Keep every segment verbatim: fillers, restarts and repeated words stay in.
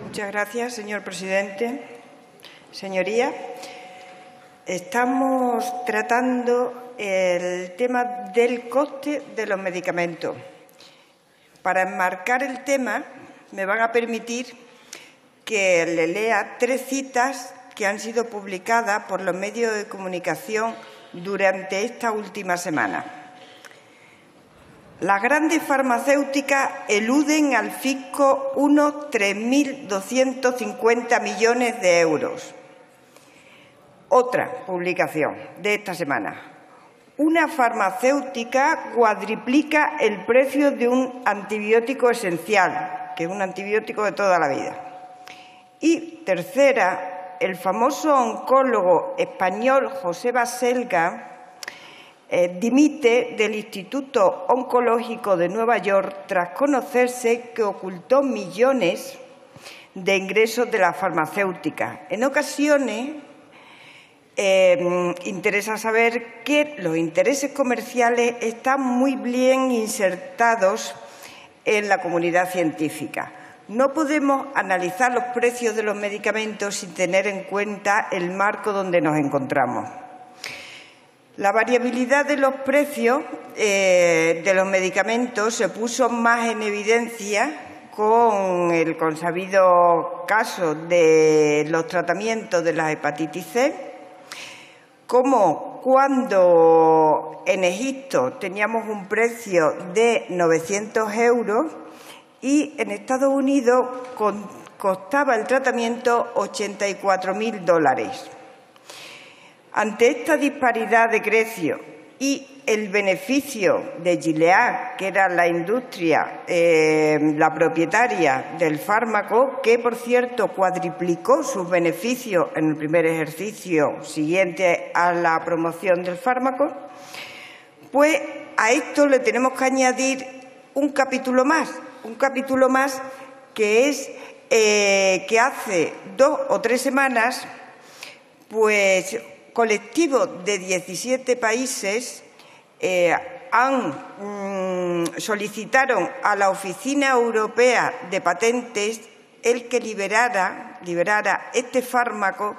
Muchas gracias, señor presidente. Señorías, estamos tratando el tema del coste de los medicamentos. Para enmarcar el tema, me van a permitir que le lea tres citas que han sido publicadas por los medios de comunicación durante esta última semana. Las grandes farmacéuticas eluden al fisco unos tres mil doscientos cincuenta millones de euros. Otra publicación de esta semana. Una farmacéutica cuadriplica el precio de un antibiótico esencial, que es un antibiótico de toda la vida. Y tercera, el famoso oncólogo español José Baselga eh, dimite del Instituto Oncológico de Nueva York tras conocerse que ocultó millones de ingresos de la farmacéutica. En ocasiones eh, interesa saber que los intereses comerciales están muy bien insertados en la comunidad científica. No podemos analizar los precios de los medicamentos sin tener en cuenta el marco donde nos encontramos. La variabilidad de los precios eh, de los medicamentos se puso más en evidencia con el consabido caso de los tratamientos de la hepatitis C, como cuando en Egipto teníamos un precio de novecientos euros y en Estados Unidos costaba el tratamiento ochenta y cuatro mil dólares. Ante esta disparidad de precios y el beneficio de Gilead, que era la industria, eh, la propietaria del fármaco, que por cierto cuadriplicó sus beneficios en el primer ejercicio siguiente a la promoción del fármaco, pues a esto le tenemos que añadir un capítulo más, un capítulo más que es eh, que hace dos o tres semanas, pues colectivos de diecisiete países eh, han, mm, solicitaron a la Oficina Europea de Patentes el que liberara, liberara este fármaco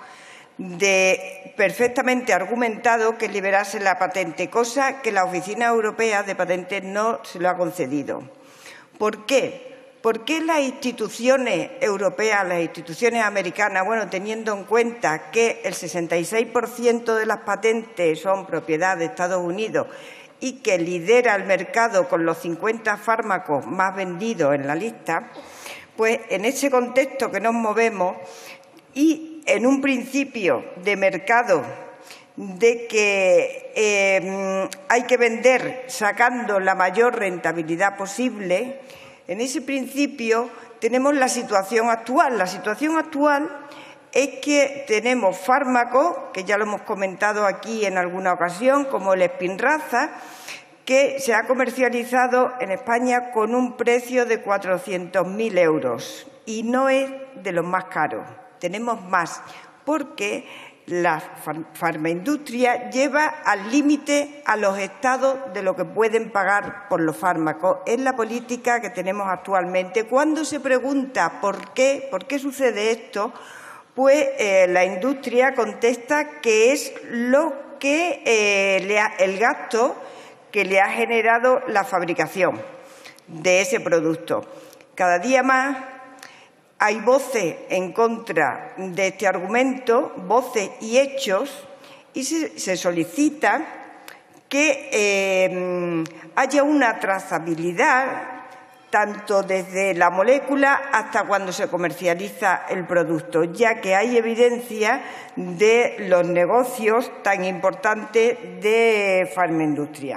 de perfectamente argumentado que liberase la patente, cosa que la Oficina Europea de Patentes no se lo ha concedido. ¿Por qué? ¿Por qué las instituciones europeas, las instituciones americanas, bueno, teniendo en cuenta que el sesenta y seis por ciento de las patentes son propiedad de Estados Unidos y que lidera el mercado con los cincuenta fármacos más vendidos en la lista, pues en ese contexto que nos movemos y en un principio de mercado de que eh, hay que vender sacando la mayor rentabilidad posible, en ese principio tenemos la situación actual. La situación actual es que tenemos fármacos, que ya lo hemos comentado aquí en alguna ocasión, como el Spinraza, que se ha comercializado en España con un precio de cuatrocientos mil euros y no es de los más caros. Tenemos más, porque la farmaindustria lleva al límite a los estados de lo que pueden pagar por los fármacos. Es la política que tenemos actualmente. Cuando se pregunta por qué, por qué sucede esto, pues eh, la industria contesta que es lo que eh, le ha, el gasto que le ha generado la fabricación de ese producto. Cada día más hay voces en contra de este argumento, voces y hechos, y se, se solicita que eh, haya una trazabilidad tanto desde la molécula hasta cuando se comercializa el producto, ya que hay evidencia de los negocios tan importantes de farmaindustria.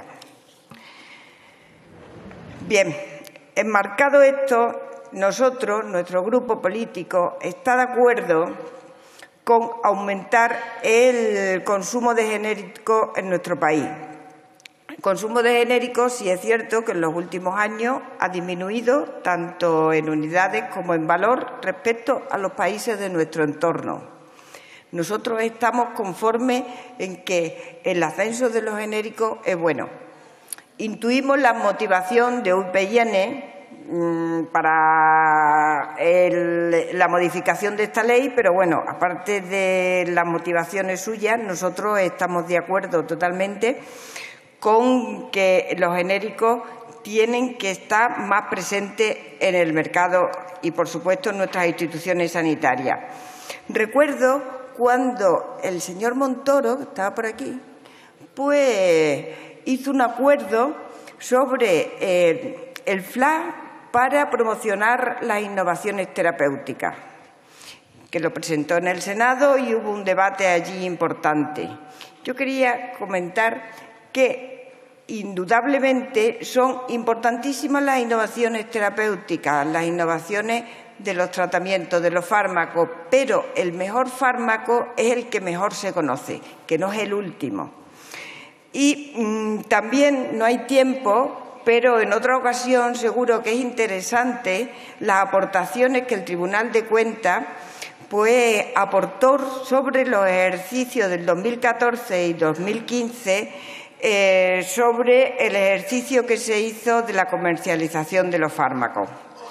Bien, enmarcado esto, nosotros, nuestro grupo político, está de acuerdo con aumentar el consumo de genéricos en nuestro país. El consumo de genéricos, sí es cierto que en los últimos años ha disminuido tanto en unidades como en valor respecto a los países de nuestro entorno. Nosotros estamos conformes en que el ascenso de los genéricos es bueno. Intuimos la motivación de U P N para el, la modificación de esta ley, pero bueno, aparte de las motivaciones suyas, nosotros estamos de acuerdo totalmente con que los genéricos tienen que estar más presentes en el mercado y, por supuesto, en nuestras instituciones sanitarias. Recuerdo cuando el señor Montoro, que estaba por aquí, pues hizo un acuerdo sobre eh, el F L A para promocionar las innovaciones terapéuticas, que lo presentó en el Senado y hubo un debate allí importante. Yo quería comentar que indudablemente son importantísimas las innovaciones terapéuticas, las innovaciones de los tratamientos, de los fármacos, pero el mejor fármaco es el que mejor se conoce, que no es el último. Y mmm, también no hay tiempo, pero en otra ocasión seguro que es interesante las aportaciones que el Tribunal de Cuentas pues, aportó sobre los ejercicios del dos mil catorce y dos mil quince Eh, sobre el ejercicio que se hizo de la comercialización de los fármacos.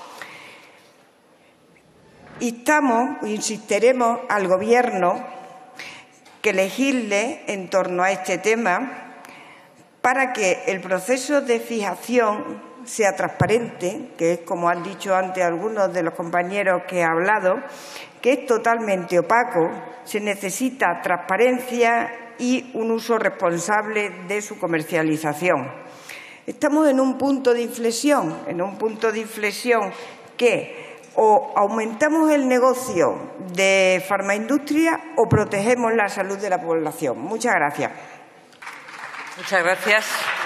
Instamos, insistiremos al Gobierno que legisle en torno a este tema para que el proceso de fijación sea transparente, que es, como han dicho antes algunos de los compañeros que han hablado, que es totalmente opaco. Se necesita transparencia y un uso responsable de su comercialización. Estamos en un punto de inflexión, en un punto de inflexión que o aumentamos el negocio de farmaindustria o protegemos la salud de la población. Muchas gracias. Muchas gracias.